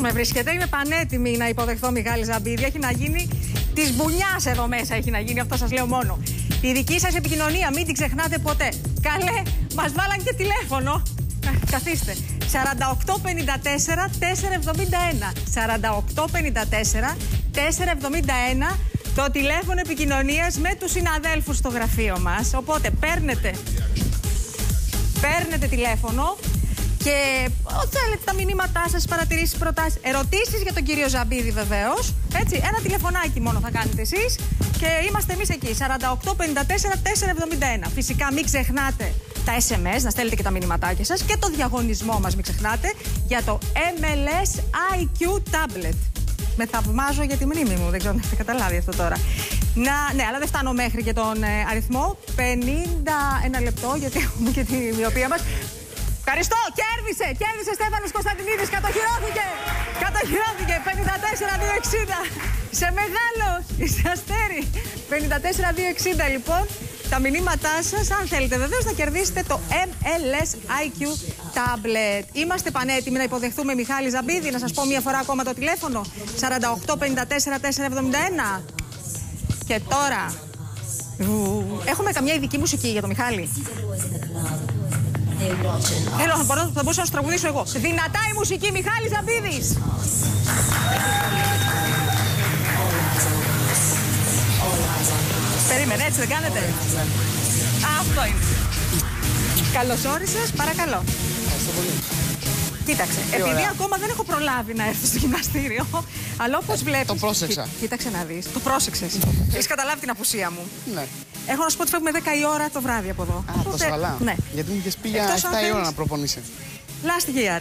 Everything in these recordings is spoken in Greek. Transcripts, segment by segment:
με βρίσκεται. Είμαι πανέτοιμη να υποδεχθώ Μιχάλη Ζαμπίδη. Έχει να γίνει της μπουνιάς εδώ μέσα. Έχει να γίνει, αυτό σας λέω μόνο. Τη δική σας επικοινωνία, μην την ξεχνάτε ποτέ. Καλέ, μας βάλαν και τηλέφωνο. Καθίστε. 4854 471. 4854 471. Το τηλέφωνο επικοινωνίας με τους συναδέλφους στο γραφείο μας. Οπότε παίρνετε τηλέφωνο και ό,τι θέλετε, τα μηνύματά σας, παρατηρήσεις, προτάσεις, ερωτήσεις για τον κύριο Ζαμπίδη βεβαίως. Έτσι, ένα τηλεφωνάκι μόνο θα κάνετε εσείς και είμαστε εμείς εκεί. 4854 471. Φυσικά μην ξεχνάτε τα SMS, να στέλνετε και τα μηνύματάκια σας και το διαγωνισμό μας μην ξεχνάτε για το MLS IQ Tablet. Με θαυμάζω για τη μνήμη μου, δεν ξέρω αν έχετε καταλάβει αυτό τώρα. Ναι, αλλά δεν φτάνω μέχρι και τον αριθμό. 51 λεπτό, γιατί έχουμε και τη μοιοπία μας. Ευχαριστώ, κέρδισε Στέφανος Κωνσταντινίδης, κατοχυρώθηκε, 54-260. Σε μεγάλο, είσαι αστέρι. 54-260 λοιπόν. Τα μηνύματά σας, αν θέλετε βεβαίως, να κερδίσετε το MLS IQ Tablet. Είμαστε πανέτοιμοι να υποδεχθούμε Μιχάλη Ζαμπίδη. Να σας πω μία φορά ακόμα το τηλέφωνο. 4854 471. Και τώρα έχουμε καμιά ειδική μουσική για το Μιχάλη? Θέλω, θα μπορούσα να σου τραγουδήσω εγώ. Δυνατά η μουσική, Μιχάλη Ζαμπίδης. Περίμενε, έτσι δεν κάνετε? Αυτό είναι. Καλώς όρισες, παρακαλώ. Ευχαριστώ πολύ. Κοίταξε, επειδή ακόμα δεν έχω προλάβει να έρθω στο γυμναστήριο, αλλά όπως βλέπεις... Το πρόσεξα. Κοίταξε να δεις. Το πρόσεξες. Έχεις καταλάβει την απουσία μου. Ναι. Έχω να σου πω ότι φεύγουμε 10 η ώρα το βράδυ από εδώ. Α, τόσο καλά. Ναι. Γιατί μου είχες πει για 7 η ώρα να προπονείσαι. Last year.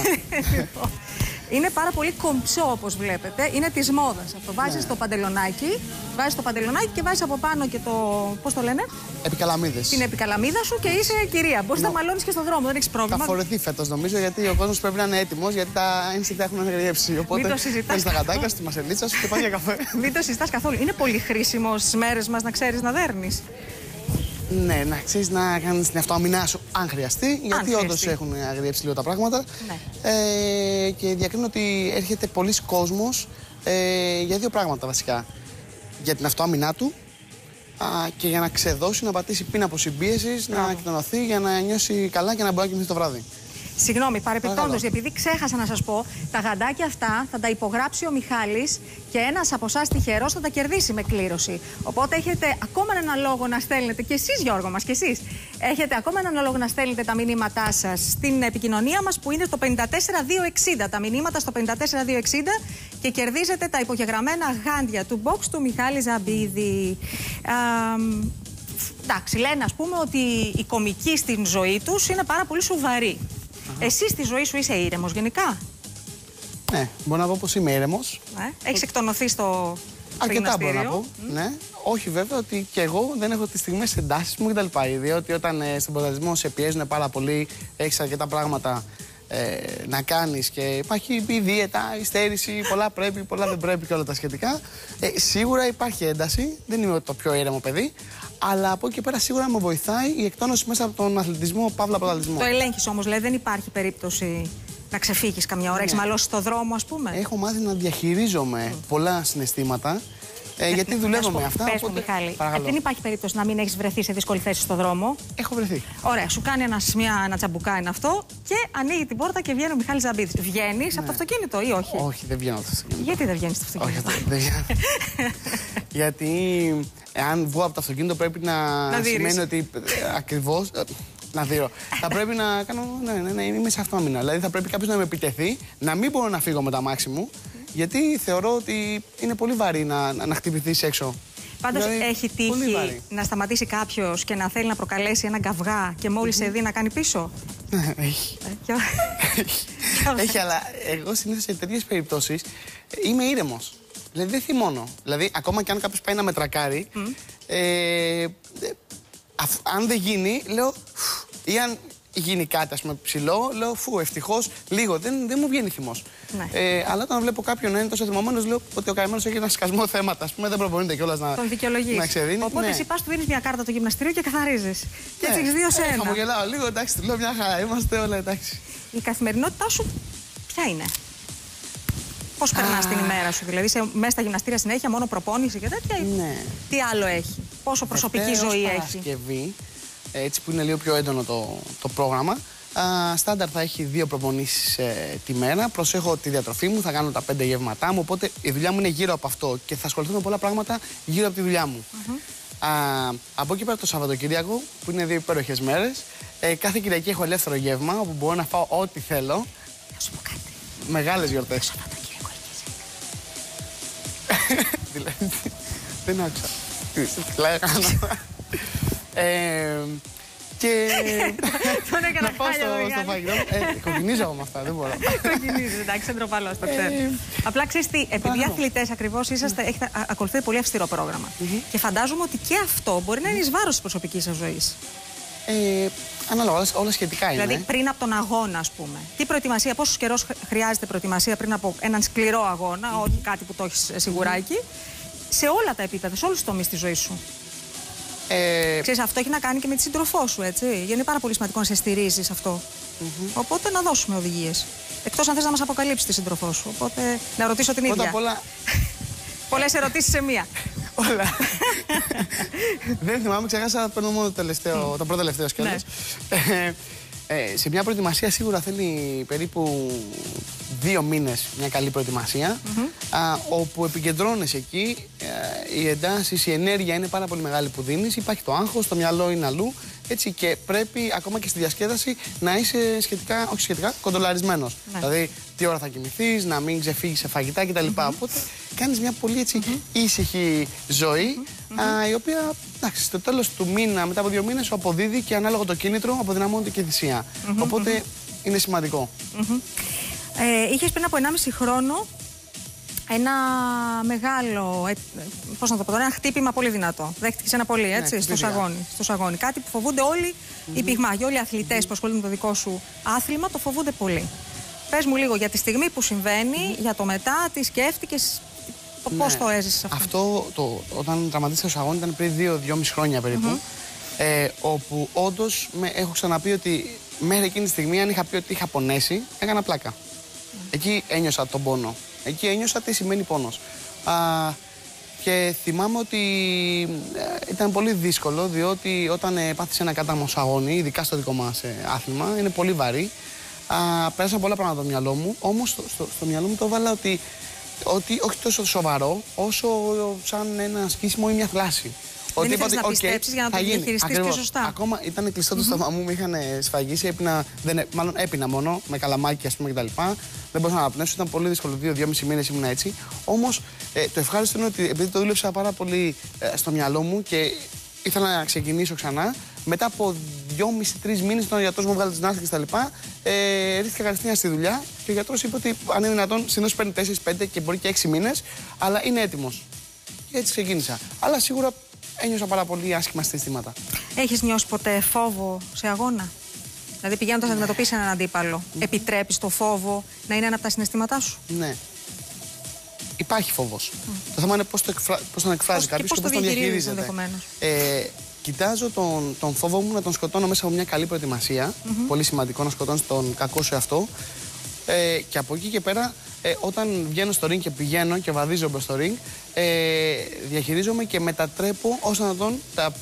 Είναι πάρα πολύ κομψό, όπως βλέπετε. Είναι της μόδας αυτό. Βάζεις το παντελονάκι, και βάζεις από πάνω και το. Πώς το λένε? Επικαλαμίδες. Την επικαλαμίδα σου και είσαι κυρία. Μπορείς να μαλώνεις και στον δρόμο, δεν έχεις πρόβλημα. Θα φορεθεί φέτος νομίζω, γιατί ο κόσμος πρέπει να είναι έτοιμος, γιατί τα ένσυτα έχουν αγριέψει. Οπότε παίρνεις τα γαντάκια στη μασελίτσα σου και πας για καφέ. Μην το συζητάς καθόλου. Είναι πολύ χρήσιμο στις μέρες μας να ξέρεις να δέρνεις. Ναι, να ξέρεις να κάνεις την αυτοαμυνά σου αν χρειαστεί, γιατί όντως έχουν αγριέψει λίγο τα πράγματα. Ναι. Και διακρίνω ότι έρχεται πολλοί κόσμος για δύο πράγματα βασικά. Για την αυτοαμυνά του και για να ξεδώσει, να πατήσει πίνα από συμπίεσης, να εκτονωθεί για να νιώσει καλά και να μπορεί να κοιμηθεί το βράδυ. Συγγνώμη, παρεπιπτόντως, επειδή ξέχασα να σας πω, τα γαντάκια αυτά θα τα υπογράψει ο Μιχάλης και ένας από εσάς τυχερός θα τα κερδίσει με κλήρωση. Οπότε έχετε ακόμα έναν λόγο να στέλνετε, και εσείς Γιώργο μας, και εσείς, έχετε ακόμα έναν λόγο να στέλνετε τα μηνύματά σας στην επικοινωνία μας που είναι στο 54260. Τα μηνύματα στο 54260 και κερδίζετε τα υπογεγραμμένα γάντια του box του Μιχάλη Ζαμπίδη. Εντάξει, λένε ας πούμε ότι οι κομικοί στην ζωή τους είναι πάρα πολύ σοβαροί. Εσύ στη ζωή σου είσαι ήρεμος γενικά? Ναι, μπορώ να πω πως είμαι ήρεμος. Έχεις εκτονωθεί στο αρκετά μπορώ να πω. Ναι. Όχι βέβαια ότι και εγώ δεν έχω τις στιγμές εντάσεις μου κτλ. Διότι όταν στον πρωταθλητισμό σε πιέζουν πάρα πολύ, έχεις αρκετά πράγματα να κάνεις και υπάρχει η δίαιτα, η στέρηση, πολλά πρέπει, πολλά δεν πρέπει και όλα τα σχετικά. Σίγουρα υπάρχει ένταση, δεν είμαι το πιο ήρεμο παιδί. Αλλά από εκεί και πέρα σίγουρα με βοηθάει η εκτόνωση μέσα από τον αθλητισμό, παύλα πρωταθλητισμό. Το ελέγχεις όμως, λέει, δεν υπάρχει περίπτωση να ξεφύγεις καμιά ώρα? Έχεις μαλώσει στο δρόμο, ας πούμε? Έχω μάθει να διαχειρίζομαι πολλά συναισθήματα. Γιατί δουλεύω με αυτά. Πες μου, Μιχάλη, δεν υπάρχει περίπτωση να μην έχεις βρεθεί σε δύσκολη θέση στο δρόμο? Έχω βρεθεί. Ωραία, σου κάνει ένα τσαμπουκά είναι αυτό και ανοίγει την πόρτα και βγαίνει ο Μιχάλης Ζαμπίδης. Βγαίνεις από το αυτοκίνητο ή όχι? Όχι, δεν βγαίνω από το αυτοκίνητο. Γιατί δεν βγαίνεις από το αυτοκίνητο? Όχι, δεν βγαίνω. Γιατί εάν βγω από το αυτοκίνητο πρέπει να σημαίνει ότι ακριβώς. Να δω. Θα πρέπει να κάνω. Ναι, είμαι σε αυτοάμυνα. Δηλαδή θα πρέπει κάποιος να με επιτεθεί, να μην μπορώ να φύγω με τα μάξι μου. Γιατί θεωρώ ότι είναι πολύ βαρύ να χτυπηθείς έξω. Πάντως δηλαδή, έχει τύχει να σταματήσει κάποιος και να θέλει να προκαλέσει έναν καυγά και μόλις σε δει να κάνει πίσω? Έχει. Έχει, αλλά εγώ συνήθως σε τέτοιες περιπτώσεις είμαι ήρεμος. Δηλαδή δεν θυμώνω. Δηλαδή ακόμα και αν κάποιος πάει να με τρακάρει, αν δεν γίνει, λέω. Ή αν γίνει κάτι, ας πούμε, ψηλό, λέω φου, ευτυχώς λίγο. Δεν μου βγαίνει θυμός. Ναι. Αλλά όταν βλέπω κάποιον να είναι τόσο θυμωμένος, λέω ότι ο καημένος έχει ένα σκασμό θέματα. Ας πούμε, δεν προπονείται κιόλας να ξεδίνει. Οπότε εσύ πας, του δίνεις μια κάρτα του γυμναστηρίου και καθαρίζεις. Και έτσι έχεις 2 σε 1. Χαμογελάω λίγο, εντάξει, του λέω μια χαρά, είμαστε όλα εντάξει. Η καθημερινότητά σου ποια είναι? Πώς περνάς την ημέρα σου, δηλαδή μέσα στα γυμναστήρια συνέχεια, μόνο προπόνηση και τέτοια? Ναι. Τι άλλο έχει, πόσο προσωπική ζωή έχει? Παρασκευή, έτσι που είναι λίγο πιο έντονο το πρόγραμμα. Στάνταρ θα έχει 2 προπονήσεις τη μέρα. Προσέχω τη διατροφή μου, θα κάνω τα 5 γεύματά μου. Οπότε η δουλειά μου είναι γύρω από αυτό και θα ασχοληθώ με πολλά πράγματα γύρω από τη δουλειά μου. Από εκεί πέρα το Σαββατοκύριακο, που είναι 2 υπέροχες μέρες, κάθε Κυριακή έχω ελεύθερο γεύμα όπου μπορώ να φάω ό,τι θέλω. Θα σου πω κάτι. Μεγάλες γιορτές. Σαββατοκύριακο έχεις? Δηλαδή, δεν άκουσα. Και τον έκανα χάλια στο φαγητό. Κοκκινίζω εγώ με αυτά, δεν μπορώ. Κοκκινίζεις, εντάξει, εντροπαλώς, το ξέρω. Απλά ξέρεις τι, επειδή αθλητές ακριβώς έχετε ακολουθήσει πολύ αυστηρό πρόγραμμα. Και φαντάζομαι ότι και αυτό μπορεί να είναι εις βάρος της προσωπικής σας ζωής. Ανάλογα, όλα σχετικά είναι. Δηλαδή πριν από τον αγώνα, ας πούμε. Τι προετοιμασία, πόσος καιρός χρειάζεται προετοιμασία πριν από έναν σκληρό αγώνα, όχι κάτι που το έχεις σιγουράκι, σε όλα τα επίπεδα, σε όλους τους τομείς της ζωής σου? Ξέρεις, αυτό έχει να κάνει και με τη σύντροφό σου, έτσι. Γιατί είναι πάρα πολύ σημαντικό να σε στηρίζεις αυτό. Οπότε να δώσουμε οδηγίες. Εκτός αν θες να μας αποκαλύψεις τη σύντροφό σου. Οπότε να ρωτήσω την ίδια. Πρώτα απ' όλα. Πολλές ερωτήσεις σε μία. Όλα. Δεν θυμάμαι, ξέχασα να παίρνω μόνο το πρώτο τελευταίο σκέλος. Σε μια προετοιμασία σίγουρα θέλει περίπου 2 μήνες μια καλή προετοιμασία, όπου επικεντρώνεσαι εκεί, οι εντάσεις, η ενέργεια είναι πάρα πολύ μεγάλη που δίνεις, υπάρχει το άγχος, το μυαλό είναι αλλού, έτσι, και πρέπει ακόμα και στη διασκέδαση να είσαι όχι σχετικά, κοντρολαρισμένος. Δηλαδή, τι ώρα θα κοιμηθείς, να μην ξεφύγεις σε φαγητά κτλ. Οπότε κάνεις μια πολύ έτσι ήσυχη ζωή, η οποία, εντάξει, στο τέλος του μήνα, μετά από 2 μήνες, σου αποδίδει και ανάλογα το κίνητρο, αποδυναμώνεται και η θυσία. Οπότε είναι σημαντικό. Είχες πριν από 1,5 χρόνο ένα μεγάλο, πώς να το πω τώρα, ένα χτύπημα πολύ δυνατό. Δέχτηκες ένα πολύ, έτσι, στο σαγόνι. Κάτι που φοβούνται όλοι οι πυγμάχοι, όλοι οι αθλητές που ασχολούνται με το δικό σου άθλημα, το φοβούνται πολύ. Πες μου λίγο για τη στιγμή που συμβαίνει, για το μετά, τι σκέφτηκες, πώς το έζησες αυτό? Όταν τραυματίστηκα στο σαγόνι ήταν πριν 2-2,5 χρόνια περίπου, όπου όντως έχω ξαναπεί ότι μέχρι εκείνη τη στιγμή, αν είχα πει ότι είχα πονέσει, έκανα πλάκα. Εκεί ένιωσα τον πόνο. Εκεί ένιωσα τι σημαίνει πόνος. Και θυμάμαι ότι ήταν πολύ δύσκολο, διότι όταν πάθεις ένα κάταμο σαγόνι, ειδικά στο δικό μας άθλημα, είναι πολύ βαρύ. Πέρασαν πολλά πράγματα στο μυαλό μου, όμως στο μυαλό μου το έβαλα ότι όχι τόσο σοβαρό, όσο σαν ένα σκίσιμο ή μια θλάση. Δεν ήθελες να πιστέψεις για να το διαχειριστείς πιο σωστά. Ακόμα ήταν κλειστό το στόμα μου, με είχαν σφαγίσει, μάλλον έπινα μόνο, με καλαμάκι, ας πούμε, κτλ. Δεν μπορούσα να αναπνεύσω, ήταν πολύ δύσκολο, 2-2,5 μήνες ήμουν έτσι. Όμως το ευχάριστο είναι ότι επειδή το δούλεψα πάρα πολύ στο μυαλό μου και ήθελα να ξεκινήσω ξανά, μετά από 2,5-3 μήνες, όταν ο γιατρός μου βγάλε τις ναύτες κτλ., ρίχτηκα κατευθείαν στη δουλειά και ο γιατρός είπε ότι αν είναι δυνατόν, συνήθως παίρνει 4-5 και μπορεί και 6 μήνες, αλλά είναι έτοιμος. Και έτσι ξεκίνησα. Αλλά σίγουρα ένιωσα πάρα πολύ άσχημα συναισθήματα. Έχεις νιώσει ποτέ φόβο σε αγώνα? Δηλαδή πηγαίνοντας να αντιμετωπίσεις έναν αντίπαλο, επιτρέπεις το φόβο να είναι ένα από τα συναισθήματά σου? Ναι. Υπάρχει φόβος. Το θέμα είναι πώς τον εκφράζει κάποιος και πώς τον διαχειρίζεται. Κοιτάζω τον φόβο μου να τον σκοτώνω μέσα από μια καλή προετοιμασία. Πολύ σημαντικό να σκοτώνεις τον κακό σου εαυτό. Και από εκεί και πέρα, όταν βγαίνω στο ring και πηγαίνω και βαδίζω μπρος στο ring, διαχειρίζομαι και μετατρέπω όσο να δω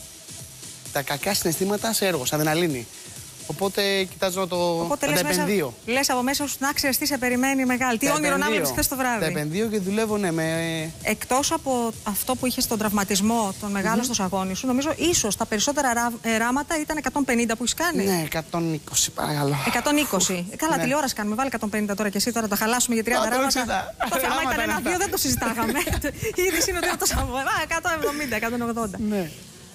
τα κακά συναισθήματα σε έργο, σε αδρεναλίνη. Οπότε κοιτάζω τα επενδύω. Λες από μέσα σου να ξέρεις τι σε περιμένει μεγάλη. Τι όνειρο να βλέπεις χθες το βράδυ. Τα επενδύω και δουλεύω, ναι, Εκτός από αυτό που είχες τον τραυματισμό, τον μεγάλο στο σαγόνι σου, νομίζω ίσως τα περισσότερα ράματα ήταν 150 που έχεις κάνει. Ναι, 120 παρακαλώ. 120. Καλά, τηλεόραση κάνουμε. Βάλε 150 τώρα και εσύ, τώρα τα χαλάσουμε για 30 ράματα. Άμα ήταν 1-2 δεν το συζητάγαμε. Η είδηση είναι ότι είναι το σαγόνι. 170-180. Ναι.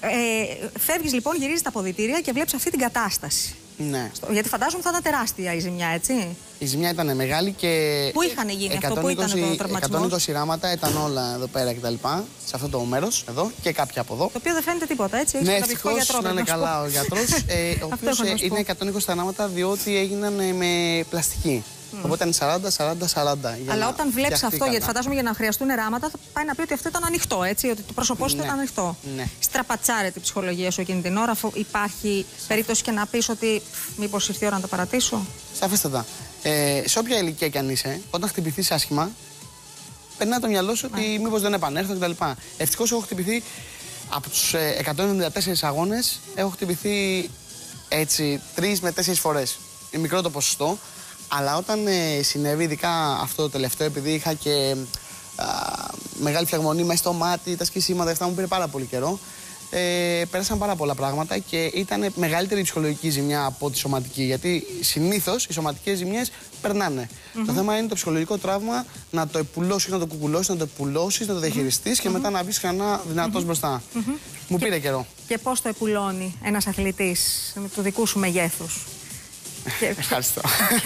Φεύγεις λοιπόν, γυρίζεις τα αποδυτήρια και βλέπεις αυτή την κατάσταση. Ναι. Γιατί φαντάζομαι θα ήταν τεράστια η ζημιά, έτσι. Η ζημιά ήταν μεγάλη και. Πού είχαν γίνει αυτό, πού ήταν το τραυματισμό? 120 ράματα ήταν όλα εδώ πέρα κτλ. Σε αυτό το μέρος εδώ και κάποια από εδώ. Το οποίο δεν φαίνεται τίποτα, έτσι. Ναι, ευτυχώς να είναι καλά ο γιατρός. Ο οποίος είναι 120 ράματα διότι έγιναν με πλαστική. Οπότε είναι 40-40-40. Αλλά όταν βλέπεις αυτό, γιατί φαντάζομαι για να χρειαστούν ράματα, θα πάει να πει ότι αυτό ήταν ανοιχτό, έτσι. Ότι το πρόσωπό σου ήταν ανοιχτό. Ναι. Στραπατσάρεται η ψυχολογία σου εκείνη την ώρα, αφού υπάρχει περίπτωση και να πεις ότι μήπως ήρθε η ώρα να το παρατήσω? Σαφέστατα. Σε όποια ηλικία κι αν είσαι, όταν χτυπηθείς άσχημα, περνάει το μυαλό σου ότι μήπως δεν επανέλθω κτλ. Ευτυχώς έχω χτυπηθεί από τους 174 αγώνες, έχω χτυπηθεί έτσι 3 με 4 φορές. Είναι μικρό το ποσοστό, αλλά όταν συνέβη, ειδικά αυτό το τελευταίο, επειδή είχα και μεγάλη φλεγμονή μέσα στο μάτι, τα σκισίματα, αυτά μου πήρε πάρα πολύ καιρό. Πέρασαν πάρα πολλά πράγματα και ήταν μεγαλύτερη η ψυχολογική ζημιά από τη σωματική. Γιατί συνήθως οι σωματικές ζημιές περνάνε. Το θέμα είναι το ψυχολογικό τραύμα, να το επουλώσεις, να το κουκουλώσεις, να το επουλώσεις, να το διαχειριστείς και μετά να βγεις ξανά δυνατός μπροστά. Μου πήρε καιρό. Και πώς το επουλώνει ένας αθλητής του δικού σου μεγέθους? Ευχαριστώ.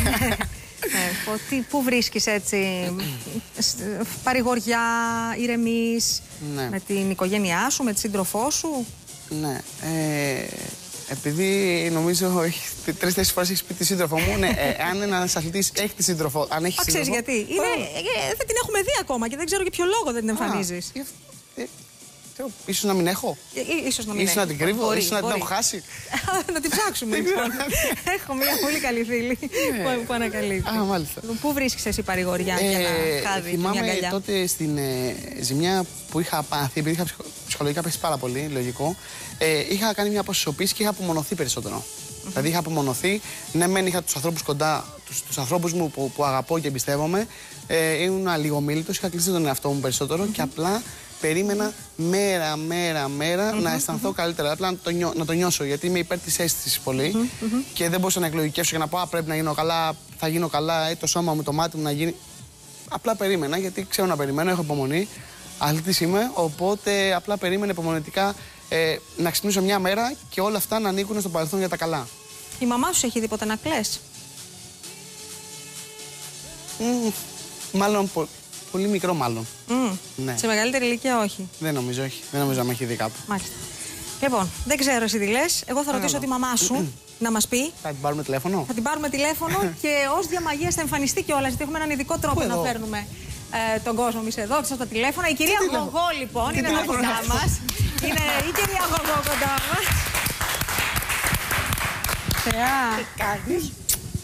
Πού βρίσκεις έτσι παρηγοριά, ηρεμείς, με την οικογένειά σου, με τη σύντροφό σου? Ναι. Επειδή νομίζω 3-4 φορές έχεις πει τη σύντροφό μου, αν ένας αθλητής έχει τη σύντροφο, αν έχει σύντροφο... Ξέρεις γιατί? Δεν την έχουμε δει ακόμα και δεν ξέρω για ποιο λόγο δεν την εμφανίζεις. Ίσως να μην έχω. Ίσως να μην έχω. Να την κρύβω, ίσως να την έχω χάσει. Να την ψάξουμε λοιπόν. Έχω μια πολύ καλή φίλη που ανακαλύπτει. Μάλιστα. Πού βρίσκεις εσύ παρηγοριά για ένα χάδι και μια αγκαλιά? Θυμάμαι τότε στην ζημιά που είχα πάθει, επειδή είχα ψυχολογικά πέσει πάρα πολύ, λογικό, είχα κάνει μια αποσιωπήση και είχα απομονωθεί περισσότερο. Δηλαδή είχα απομονωθεί, ναι μεν είχα τους ανθρώπους κοντά, τους ανθρώπους μου που αγαπώ και εμπιστεύομαι, ήμουν αλιγομίλητος, είχα κλείσει τον εαυτό μου περισσότερο και απλά περίμενα μέρα να αισθανθώ καλύτερα. Απλά να το νιώσω, γιατί είμαι υπέρ της αίσθησης πολύ και δεν μπορούσα να εκλογικεύσω για να πω πρέπει να γίνω καλά, θα γίνω καλά, το σώμα μου, το μάτι μου να γίνει. Απλά περίμενα, γιατί ξέρω να περιμένω, έχω υπομονή. Αθλητής είμαι, οπότε απλά περίμενα υπομονετικά να ξυπνήσω μια μέρα και όλα αυτά να ανήκουν στο παρελθόν για τα καλά. Η μαμά σου έχει δει ποτέ να κλαις? Μάλλον πολύ μικρό, μάλλον. Ναι. Σε μεγαλύτερη ηλικία, όχι? Δεν νομίζω, όχι. Δεν νομίζω να με έχει δει κάπου. Μάλιστα. Λοιπόν, δεν ξέρω εσύ τι λες. Εγώ θα ρωτήσω τη μαμά σου να μας πει. Θα την πάρουμε τηλέφωνο. Θα την πάρουμε τηλέφωνο και ως διαμαγείας θα εμφανιστεί κιόλας. Γιατί έχουμε έναν ειδικό τρόπο να φέρνουμε τον κόσμο εμείς εδώ, στα τηλέφωνα. Η κυρία Γογό, λοιπόν, είναι εδώ κοντά μας. Είναι η κυρία Γογό κοντά μας. Θεά. Τι κάνεις?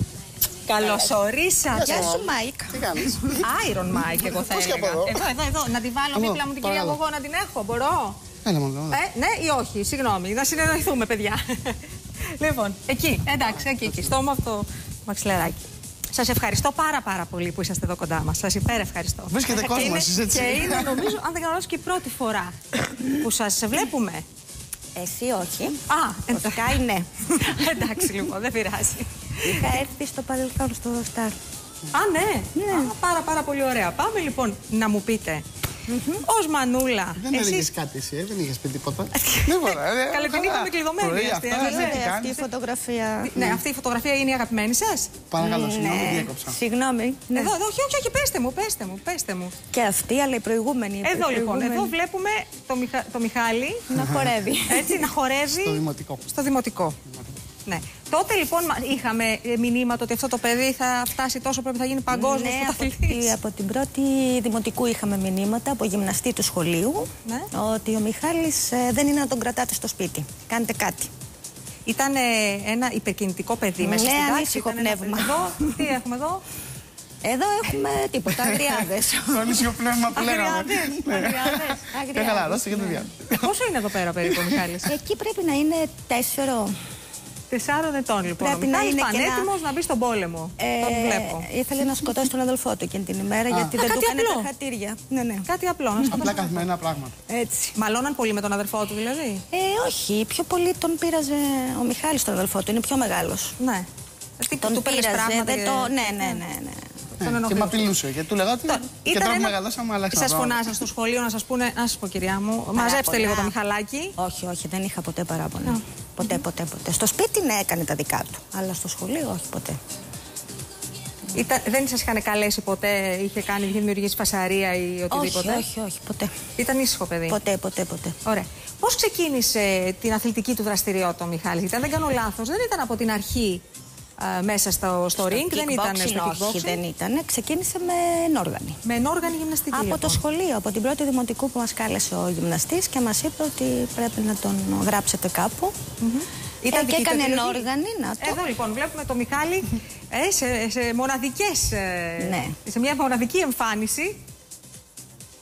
Καλώς ορίσατε. Γεια σου, Μάικ. Τι κάνεις? Iron Mike, εγώ θα έλεγα. Εδώ. Να τη βάλω δίπλα μου την κυρία Γογό, να την έχω, μπορώ? Έλα μόνο. Ναι ή όχι, συγγνώμη, να συνεννοηθούμε, παιδιά. Λοιπόν, εκεί, εντάξει, εκεί, στο όμορφο το μαξιλεράκι. Σας ευχαριστώ πάρα πολύ που είσαστε εδώ κοντά μας. Σας υπερευχαριστώ. Βρίσκεται κόσμος εσείς, έτσι. Και είναι, νομίζω, αν δεν κάνω και η πρώτη φορά που σας βλέπουμε. Εσύ όχι. Φυσικά ναι. Εντάξει, λοιπόν, δεν πειράζει. Είχα έρθει στο παρελθόν στο Star. Ναι. Πάρα πολύ ωραία. Πάμε λοιπόν να μου πείτε. Ως Μανούλα. Δεν έλεγες κάτι εσύ, δεν είχες πει τίποτα. Καλά, την είχαμε κλειδωμένη. Αυτή η φωτογραφία. Ναι, αυτή η φωτογραφία είναι η αγαπημένη σας? Παρακαλώ, συγγνώμη, διέκοψα. Συγγνώμη. Εδώ, όχι, πέστε μου. Και αυτή, αλλά η προηγούμενη. Εδώ λοιπόν, εδώ βλέπουμε το Μιχάλη να χορεύει. Έτσι, να χορεύει. Στο δημοτικό. Ναι. Τότε λοιπόν είχαμε μηνύματα ότι αυτό το παιδί θα φτάσει τόσο, πρέπει να γίνει παγκόσμιος πρωταθλητής. Ναι, από την πρώτη δημοτικού είχαμε μηνύματα από γυμναστή του σχολείου, ότι ο Μιχάλης δεν είναι να τον κρατάτε στο σπίτι. Κάντε κάτι. Ήταν ένα υπερκινητικό παιδί μέσα στην τάξη. Ανήσυχο πνεύμα. Τι έχουμε εδώ? Εδώ έχουμε τίποτα, αγριάδες. Το ανήσυχο πνεύμα που λέγαμε. Αγριάδες. Καλά, δώστε και το διάλογο. Πόσο είναι εδώ πέρα περίπου ο Μιχάλης? Εκεί πρέπει να είναι 4. 4 ετών λοιπόν. Πρέπει να είναι πανέτοιμος να μπει στον πόλεμο. Τον βλέπω. Ήθελε να σκοτώσει τον αδελφό του εκείνη την ημέρα γιατί δεν του έκανε τα χατήρια. Ναι. Κάτι απλό. Απλά καθημερινά πράγματα. Έτσι. Μαλώναν πολύ με τον αδελφό του δηλαδή? Όχι, πιο πολύ τον πείραζε ο Μιχάλης τον αδελφό του. Είναι πιο μεγάλος. Ναι. Τον πείραζε. Ναι. Και με απειλούσε. Γιατί του λέγα ότι. Και τώρα που μεγαλώσαμε, αλλάξαμε. Σας φωνάσαν στο σχολείο να σας πούνε, να σας πω κυρία μου, μαζέψτε λίγο το Μιχαλάκι. Όχι, δεν είχα ποτέ παράπονα. Ποτέ. Στο σπίτι ναι, έκανε τα δικά του. Αλλά στο σχολείο όχι ποτέ. Δεν σας είχαν καλέσει ποτέ, είχε δημιουργήσει φασαρία ή οτιδήποτε? Όχι, ποτέ. Ήταν ήσυχο παιδί? Ποτέ. Ωραία. Πώς ξεκίνησε την αθλητική του δραστηριότητα ο Μιχάλης? Γιατί αν δεν κάνω λάθος, δεν ήταν από την αρχή μέσα στο ring, δεν ήταν στο kickboxing? Όχι, δεν ήταν. Ξεκίνησε με ενόργανη. Με ενόργανη γυμναστική. Από λοιπόν το σχολείο, από την πρώτη δημοτικού που μας κάλεσε ο γυμναστής και μας είπε ότι πρέπει να τον γράψετε κάπου. Και έκανε ενόργανη. Εδώ λοιπόν βλέπουμε το Μιχάλη σε μοναδικές, ναι, σε μια μοναδική εμφάνιση.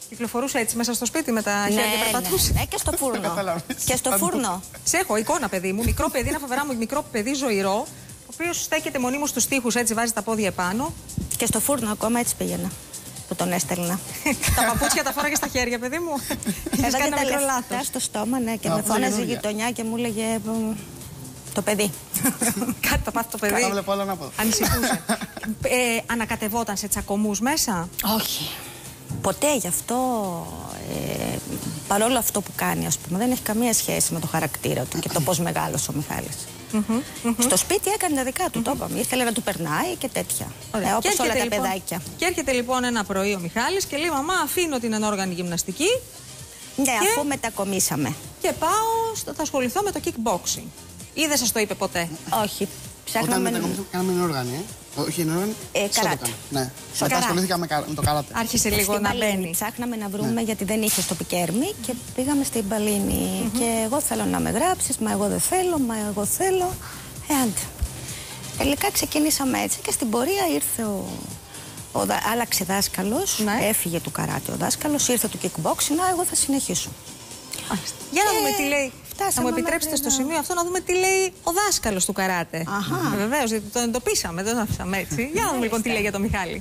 Κυκλοφορούσε έτσι μέσα στο σπίτι με τα χέρια και περπατούσε. Ναι, και στο φούρνο. Και στο φούρνο. Σε έχω εικόνα, παιδί μου. Μικρό παιδί, ένα φοβερά μου μικρό παιδί ζωηρό, ο οποίος στέκεται μονίμως στους τοίχους, έτσι βάζει τα πόδια επάνω. Και στο φούρνο ακόμα έτσι πήγαινα. Που τον έστελνα. Τα παπούτσια τα φόραγε στα χέρια, παιδί μου. Είχες κάνει ένα μικρό λάθος. Στο στόμα, ναι, και με φώναζε η γειτονιά και μου έλεγε το παιδί. Κάτι θα πάθει το παιδί. Ανησυχούσε. Ανακατευόταν σε τσακωμούς μέσα? Όχι. Ποτέ γι' αυτό. Παρόλο αυτό που κάνει, ας πούμε, δεν έχει καμία σχέση με το χαρακτήρα του και το πώς μεγάλωσε ο Μιχάλης. Στο σπίτι έκανε τα δικά του, το είπαμε. Ήθελε να του περνάει και τέτοια. Όπως όλα τα παιδάκια. Και έρχεται λοιπόν ένα πρωί ο Μιχάλης και λέει: μαμά, αφήνω την ανόργανη γυμναστική. Ναι, αφού μετακομίσαμε. Και πάω, θα ασχοληθώ με το kickboxing. Ή δεν σας το είπε ποτέ? Όχι. Ψάχναμε. Όταν μετακομίσαμε, κάναμε ενόργανη. Όχι ενόργανη. Καράτε. Ναι. Μετά ασχολήθηκα με το καράτε. Άρχισε λίγο να μπαίνει. Ψάχναμε να βρούμε, γιατί δεν είχε στο Πικέρμι και πήγαμε στην Παλίνη. Και εγώ θέλω να με γράψεις, μα εγώ δεν θέλω, μα εγώ θέλω. Άντε. Τελικά ξεκινήσαμε έτσι και στην πορεία ήρθε άλλαξε δάσκαλος, έφυγε του καράτε ο δάσκαλος, ήρθε του kickboxing, εγώ θα συνεχίσω. Για να δούμε τι λέει. Θα μου επιτρέψετε στο σημείο αυτό να δούμε τι λέει ο δάσκαλος του καράτε. Βεβαίως, γιατί τον εντοπίσαμε, δεν τον αφήσαμε έτσι. Για να δούμε λοιπόν τι λέει για τον Μιχάλη.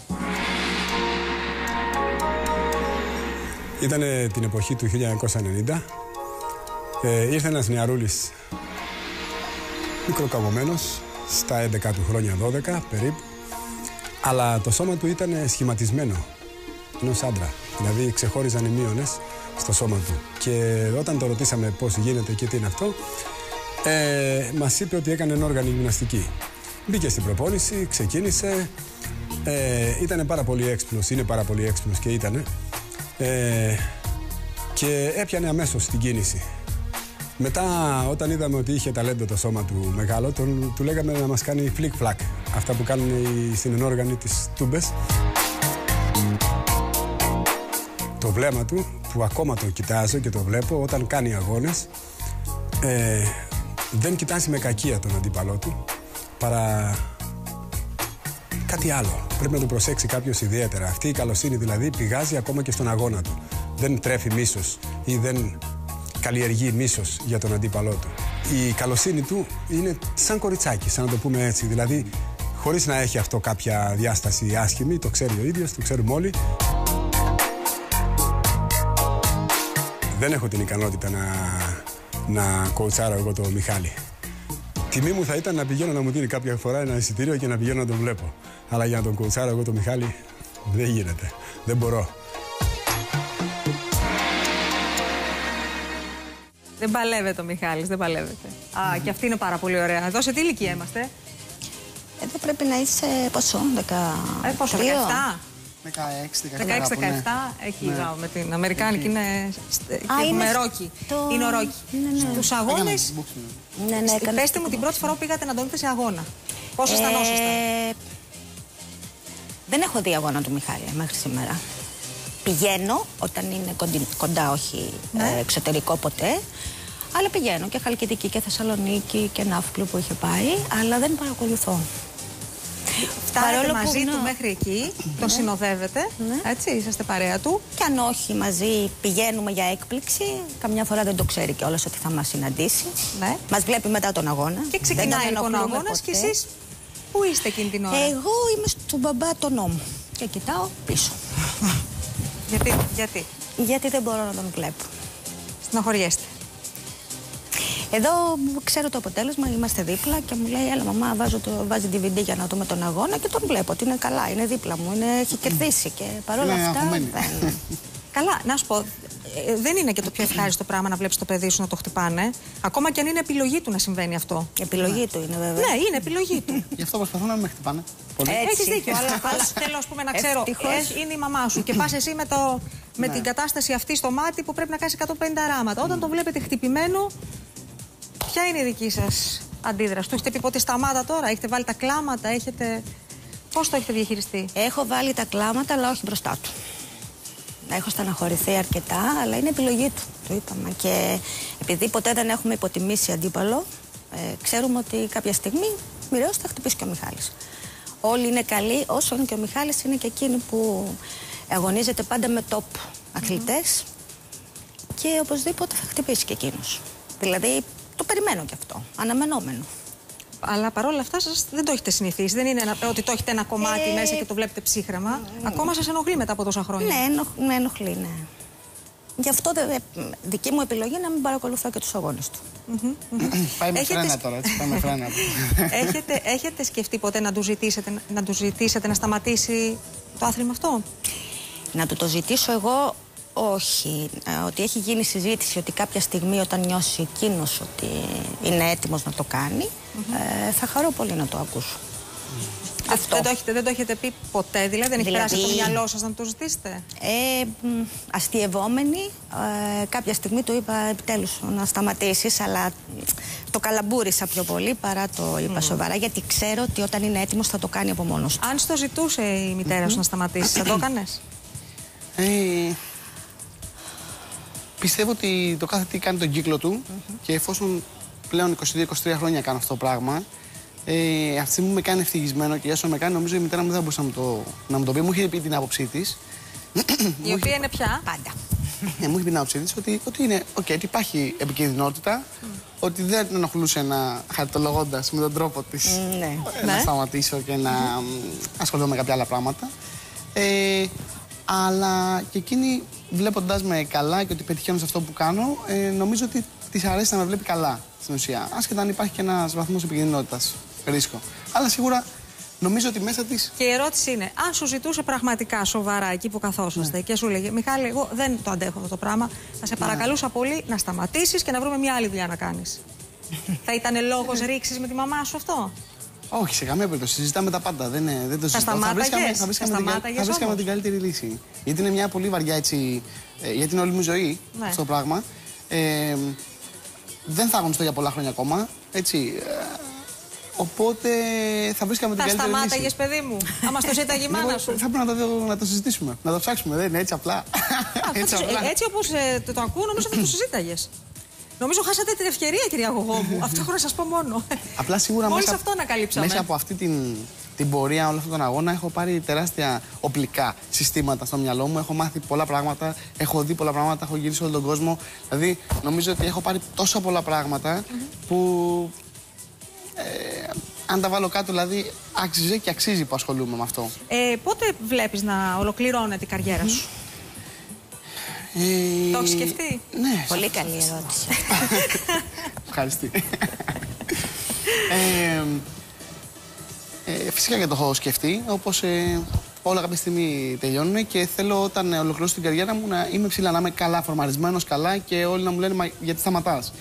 Ήτανε την εποχή του 1990. Ήρθε ένας νεαρούλης μικροκαμωμένος, στα 11 του χρόνια, 12 περίπου. Αλλά το σώμα του ήταν σχηματισμένο ενός άντρα. Δηλαδή ξεχώριζαν οι μείονες στο σώμα του. Και όταν το ρωτήσαμε πώς γίνεται και τι είναι αυτό, μας είπε ότι έκανε ενόργανη γυμναστική. Μπήκε στην προπόνηση, ξεκίνησε, ήταν πάρα πολύ έξυπνος, είναι πάρα πολύ έξυπνος και ήτανε, και έπιανε αμέσως την κίνηση. Μετά, όταν είδαμε ότι είχε ταλέντο το σώμα του μεγάλο, του λέγαμε να μας κάνει φλικ-φλακ, αυτά που κάνουν στην ενόργανη τις τούμπες. Το βλέμμα του, που ακόμα το κοιτάζω και το βλέπω, όταν κάνει αγώνες, δεν κοιτάζει με κακία τον αντίπαλό του, παρά κάτι άλλο. Πρέπει να το προσέξει κάποιος ιδιαίτερα. Αυτή η καλοσύνη δηλαδή πηγάζει ακόμα και στον αγώνα του. Δεν τρέφει μίσος ή δεν καλλιεργεί μίσος για τον αντίπαλό του. Η καλοσύνη του είναι σαν κοριτσάκι, σαν να το πούμε έτσι. Δηλαδή, χωρίς να έχει αυτό κάποια διάσταση άσχημη, το ξέρει ο ίδιος, το ξέρουμε όλοι. Δεν έχω την ικανότητα να κοουτσάρω εγώ το Μιχάλη. Τιμή μου θα ήταν να πηγαίνω να μου δίνει κάποια φορά ένα εισιτήριο και να πηγαίνω να τον βλέπω. Αλλά για να τον κοουτσάρω εγώ το Μιχάλη δεν γίνεται. Δεν μπορώ. Δεν παλεύεται ο Μιχάλης, δεν παλεύεται. Και αυτή είναι πάρα πολύ ωραία. Εδώ σε τι ηλικία είμαστε? Εδώ πρέπει να είσαι πόσο, 13? Πόσο, 17? 16-17. Εκεί με την Αμερικάνικη είναι με Ρόκι. Είναι ο Ρόκι. Στους αγώνες, πέστε μου την πρώτη φορά που πήγατε να τον δείτε σε αγώνα. Πώς αισθανόσαστε? Δεν έχω δει αγώνα του Μιχάλη μέχρι σήμερα. Πηγαίνω όταν είναι κοντά, όχι εξωτερικό ποτέ. Αλλά πηγαίνω και Χαλκιδική και Θεσσαλονίκη και Ναύπλου που είχε πάει, αλλά δεν παρακολουθώ. Φτάνετε μαζί του μέχρι εκεί, τον συνοδεύετε, έτσι, είσαστε παρέα του. Και αν όχι μαζί, πηγαίνουμε για έκπληξη. Καμιά φορά δεν το ξέρει κιόλας ότι θα μας συναντήσει. Μας βλέπει μετά τον αγώνα. Και ξεκινάει λοιπόν ο αγώνας και εσείς πού είστε εκείνη την ώρα? Εγώ είμαι στον μπαμπά τον νόμο και κοιτάω πίσω. Γιατί δεν μπορώ να τον βλέπω. Στενοχωριέστε? Εδώ ξέρω το αποτέλεσμα, είμαστε δίπλα και μου λέει: έλα, μαμά, βάζει DVD για να δούμε τον αγώνα και τον βλέπω ότι είναι καλά, είναι δίπλα μου, έχει κερδίσει και παρόλα αυτά. Καλά, να σου πω, δεν είναι και το πιο ευχάριστο πράγμα να βλέπεις το παιδί σου να το χτυπάνε. Ακόμα και αν είναι επιλογή του να συμβαίνει αυτό. Επιλογή του είναι, βέβαια. Ναι, είναι επιλογή του. Γι' αυτό προσπαθούν να με χτυπάνε. Έχεις δίκιο, αλλά θέλω να ξέρω, είναι η μαμά σου και πας εσύ με την κατάσταση αυτή στο μάτι που πρέπει να κάνεις 150 ράματα. Όταν τον βλέπετε χτυπημένο, ποια είναι η δική σας αντίδραση? Του έχετε πει ποτέ σταμάτα τώρα, έχετε βάλει τα κλάματα, πώς το έχετε διαχειριστεί? Έχω βάλει τα κλάματα, αλλά όχι μπροστά του. Έχω στεναχωρηθεί αρκετά, αλλά είναι επιλογή του, το είπαμε. Και επειδή ποτέ δεν έχουμε υποτιμήσει αντίπαλο, ξέρουμε ότι κάποια στιγμή μοιραίως θα χτυπήσει και ο Μιχάλης. Όλοι είναι καλοί, όσο είναι και ο Μιχάλης, είναι και εκείνοι που αγωνίζεται πάντα με top αθλητές και οπωσδήποτε θα χτυπήσει και εκείνος. Δηλαδή το περιμένω και αυτό, αναμενόμενο. Αλλά παρόλα αυτά σας δεν το έχετε συνηθίσει. Δεν είναι ότι το έχετε ένα κομμάτι μέσα και το βλέπετε ψύχραμα. Ακόμα σας ενοχλεί μετά από τόσα χρόνια. Ναι, με ενοχλεί, ναι. Γι' αυτό δική μου επιλογή να μην παρακολουθώ και τους αγώνες του. Πάει με φρένα τώρα, έτσι. Πάει με φρένα. Έχετε σκεφτεί ποτέ να του ζητήσετε να σταματήσει το άθλημα αυτό? Να του το ζητήσω εγώ, όχι. Ότι έχει γίνει συζήτηση ότι κάποια στιγμή όταν νιώσει εκείνος ότι είναι έτοιμος να το κάνει, θα χαρώ πολύ να το ακούσω. Δεν το έχετε πει ποτέ, δηλαδή δεν έχει περάσει από το μυαλό σας να το ζητήσετε? Αστειευόμενη, κάποια στιγμή του είπα επιτέλους να σταματήσεις, αλλά το καλαμπούρισα πιο πολύ παρά το είπα σοβαρά, γιατί ξέρω ότι όταν είναι έτοιμος θα το κάνει από μόνος του. Αν στο ζητούσε η μητέρα σου να σταματήσεις, θα το έκανες? Πιστεύω ότι το κάθε τι κάνει τον κύκλο του και εφόσον πλέον 22-23 χρόνια κάνω αυτό το πράγμα, αυτή τη στιγμή με κάνει ευτυχισμένο και όσο με κάνει, νομίζω η μητέρα μου δεν θα μπορούσε να μου το πει. Μου είχε πει την άποψή της. Η οποία είναι πια? Πάντα. Μου είχε πει την άποψή της ότι είναι ότι υπάρχει επικινδυνότητα, ότι δεν την ενοχλούσε να χαριτολογώντας με τον τρόπο της να σταματήσω και να ασχοληθώ με κάποια άλλα πράγματα. Αλλά και εκείνη, βλέποντάς με καλά και ότι πετυχαίνω σε αυτό που κάνω, νομίζω ότι της αρέσει να με βλέπει καλά στην ουσία. Άσχετα αν υπάρχει και ένας βαθμός επικινδυνότητας, ρίσκο. Αλλά σίγουρα νομίζω ότι μέσα της. Και η ερώτηση είναι, αν σου ζητούσε πραγματικά σοβαρά εκεί που καθόσαστε και σου λέγε Μιχάλη, εγώ δεν το αντέχω αυτό το πράγμα, θα σε παρακαλούσα πολύ να σταματήσεις και να βρούμε μια άλλη δουλειά να κάνεις. Θα ήταν λόγος ρήξης με τη μαμά σου αυτό? Όχι, σε καμία περίπτωση. Συζητάμε τα πάντα. Δεν το συζητάμε. Θα βρίσκαμε την καλύτερη λύση. Γιατί είναι μια πολύ βαριά έτσι. Γιατί είναι όλη μου ζωή αυτό το πράγμα. Δεν θα αγωνιστώ για πολλά χρόνια ακόμα. Έτσι. Οπότε θα βρίσκαμε την καλύτερη λύση. Θα σταμάταγες, παιδί μου, άμα στο ζήταγε η μάνα σου? Θα πρέπει να το συζητήσουμε. Να το ψάξουμε. Δεν είναι έτσι απλά. Έτσι όπως το ακούω, νομίζω θα το συζήταγες. Νομίζω χάσατε την ευκαιρία, κυρία Γογό μου. Αυτό έχω να σας πω μόνο. Απλά σίγουρα μέσα από αυτή την πορεία, όλο αυτόν τον αγώνα, έχω πάρει τεράστια οπλικά συστήματα στο μυαλό μου. Έχω μάθει πολλά πράγματα, έχω δει πολλά πράγματα, έχω γυρίσει όλο τον κόσμο. Δηλαδή, νομίζω ότι έχω πάρει τόσα πολλά πράγματα που. Αν τα βάλω κάτω, δηλαδή, άξιζε και αξίζει που ασχολούμαι με αυτό. Πότε βλέπεις να ολοκληρώνεται η καριέρα σου? Το έχεις σκεφτεί? Ναι. Πολύ καλή ερώτηση. Ευχαριστώ. Φυσικά και το έχω σκεφτεί, όπως όλα κάποια στιγμή τελειώνουν και θέλω όταν ολοκληρώσω την καριέρα μου να είμαι ψηλά, να είμαι καλά φορμαρισμένος, καλά και όλοι να μου λένε γιατί σταματάς.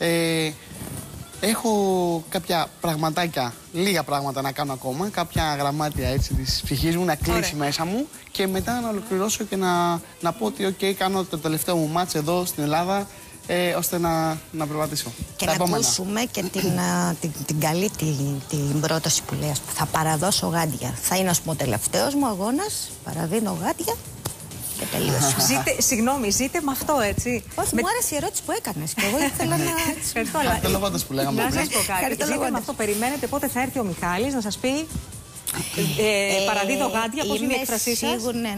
Έχω κάποια πραγματάκια, λίγα πράγματα να κάνω ακόμα, κάποια γραμμάτια έτσι της ψυχής μου να κλείσει μέσα μου και μετά να ολοκληρώσω και να πω ότι κάνω το τελευταίο μου μάτς εδώ στην Ελλάδα ώστε να προβατήσω. Και να ακούσουμε και την καλή την πρόταση που λέει, θα παραδώσω γάντια. Θα είναι ας πούμε ο τελευταίος μου αγώνας, παραδίνω γάντια. Και τελείωσε. Συγγνώμη, ζείτε με αυτό, έτσι? Όχι, μου άρεσε η ερώτηση που έκανες και εγώ ήθελα να. Χαριτολογώντας που λέγαμε. Να σας πω κάτι. Ζείτε με αυτό, περιμένετε πότε θα έρθει ο Μιχάλης να σας πει παραδίδω γάντια, πώς είναι η έκφρασή σας?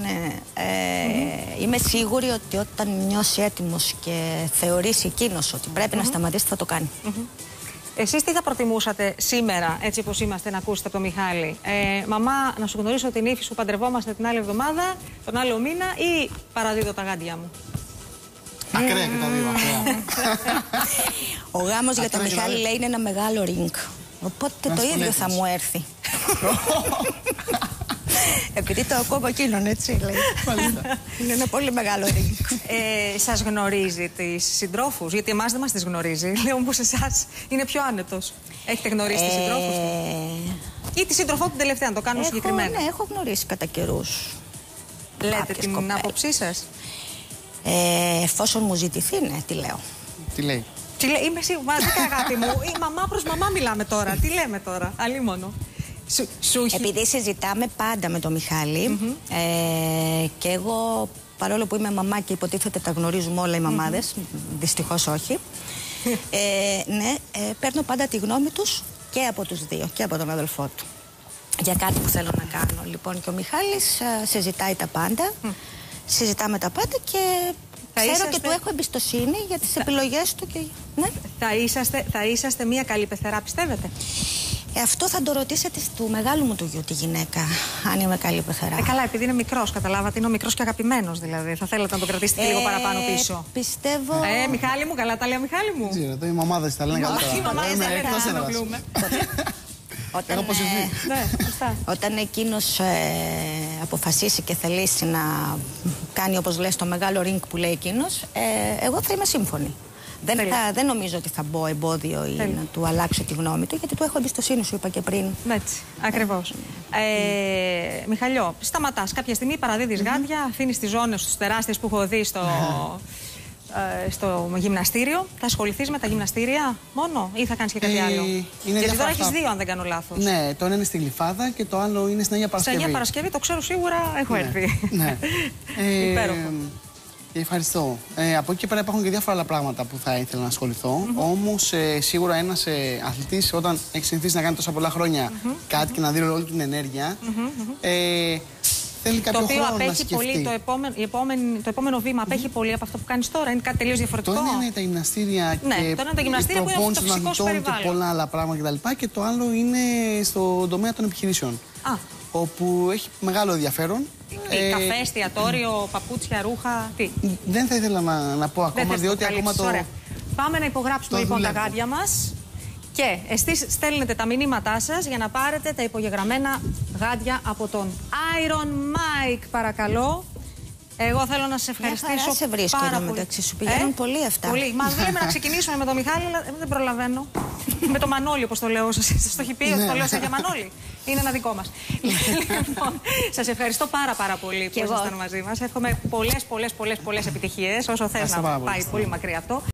Είμαι σίγουρη ότι όταν νιώσει έτοιμος και θεωρήσει εκείνος ότι πρέπει να σταματήσει, θα το κάνει. Εσείς τι θα προτιμούσατε σήμερα, έτσι όπως είμαστε, να ακούσετε από τον Μιχάλη? Μαμά, να σου γνωρίσω την ύφη σου, παντρευόμαστε την άλλη εβδομάδα, τον άλλο μήνα, ή παραδίδω τα γάντια μου? Ακραία και τα δύο. Ο γάμος για τον Μιχάλη λέει είναι ένα μεγάλο ριγκ. Οπότε το ίδιο θα μου έρθει. Επειδή το ακούω από εκείνον, έτσι λέει. Είναι ένα πολύ μεγάλο ριγκ. Σας γνωρίζει τις συντρόφους? Γιατί εμάς δεν μας τις γνωρίζει. Λέω όμως εσάς είναι πιο άνετος. Έχετε γνωρίσει τις συντρόφους ή τη σύντροφό του τελευταία, να το κάνω συγκεκριμένα? Ναι, έχω γνωρίσει κατά καιρούς. Λέτε την άποψή σας? Εφόσον μου ζητηθεί, ναι, τι λέω. Τι λέει? Είμαι σίγουρη, μαζικά αγάπη μου. Η μαμά προς μαμά μιλάμε τώρα. Τι λέμε τώρα, αλίμονο? Επειδή συζητάμε πάντα με τον Μιχάλη και εγώ, παρόλο που είμαι μαμά και υποτίθεται τα γνωρίζουμε όλα οι μαμάδες, δυστυχώς όχι, ναι, παίρνω πάντα τη γνώμη τους και από τους δύο, και από τον αδελφό του. για κάτι που θέλω να κάνω. Λοιπόν, και ο Μιχάλης συζητάει τα πάντα, συζητάμε τα πάντα και ξέρω και του έχω εμπιστοσύνη για τις επιλογές του. Και... Ναι. Θα είσαστε μια καλή πεθερά, πιστεύετε? Αυτό θα το ρωτήσετε του μεγάλου μου του γιου, τη γυναίκα, αν είμαι καλή πεθερά. Καλά, επειδή είναι μικρός, καταλάβατε, είναι ο μικρός και αγαπημένος δηλαδή. Θα θέλατε να το κρατήσετε λίγο παραπάνω πίσω. Πιστεύω. Μιχάλη μου, καλά τα λέει ο Μιχάλη μου. Δεν ξέρω, οι μαμάδες τα λένε καλύτερα. Οι μαμάδες δεν ενοχλούμε. Όταν εκείνος αποφασίσει και θελήσει να κάνει, όπως λες, το μεγάλο ring που λέει εκείνος, εγώ θα είμαι σύμφωνη. Δεν νομίζω ότι θα μπω εμπόδιο ή να του αλλάξω τη γνώμη του, γιατί του έχω εμπιστοσύνη, σου είπα και πριν. Έτσι, ακριβώς. Μιχαλιό, σταματάς κάποια στιγμή, παραδίδεις γάντια, αφήνεις τις ζώνες τους τεράστιες που έχω δει στο γυμναστήριο. Θα ασχοληθείς με τα γυμναστήρια μόνο ή θα κάνεις και κάτι άλλο? Γιατί τώρα έχεις δύο, αν δεν κάνω λάθος. Ναι, το ένα είναι στη Γλυφάδα και το άλλο είναι στην Αγία Παρασκευή. Στην Αγία Παρασκευή, το ξέρω σίγουρα, έχω έρθει. Ναι. Υπέροχο. Ευχαριστώ. Από εκεί και πέρα υπάρχουν και διάφορα άλλα πράγματα που θα ήθελα να ασχοληθώ. Όμως σίγουρα ένας αθλητής, όταν έχει συνηθίσει να κάνει τόσα πολλά χρόνια κάτι και να δίνει όλη την ενέργεια, θέλει κάποιο χρόνο να σκεφτεί. Πολύ, το επόμενο βήμα απέχει πολύ από αυτό που κάνεις τώρα. Είναι κάτι τελείως διαφορετικό. Το ένα είναι τα γυμναστήρια και η προπόνηση των αθλητών και πολλά άλλα πράγματα κτλ. Και το άλλο είναι στον τομέα των επιχειρήσεων. Όπου έχει μεγάλο ενδιαφέρον. Καφέ, εστιατόριο, παπούτσια, ρούχα, τι? Δεν θα ήθελα να πω ακόμα, διότι ακόμα το... Ωραία. Πάμε να υπογράψουμε λοιπόν τα γάντια μας. Και εσείς στέλνετε τα μηνύματά σας για να πάρετε τα υπογεγραμμένα γάντια από τον Iron Mike, παρακαλώ. Εγώ θέλω να σας ευχαριστήσω. Μια χαρά σε βρίσκω εδώ μεταξύ σου. Πηγαίνουν πολύ αυτά. Πολύ. Μα λέμε να ξεκινήσουμε με τον Μιχάλη, αλλά δεν προλαβαίνω. Με το Μανώλη, όπως το λέω. Σας το έχει πει ότι το λέω σε για Μανώλη. Είναι ένα δικό μας. Λοιπόν, σας ευχαριστώ πάρα πολύ που ήσασταν μαζί μας. Εύχομαι πολλές επιτυχίες. Όσο θες να πάει πολύ μακριά αυτό.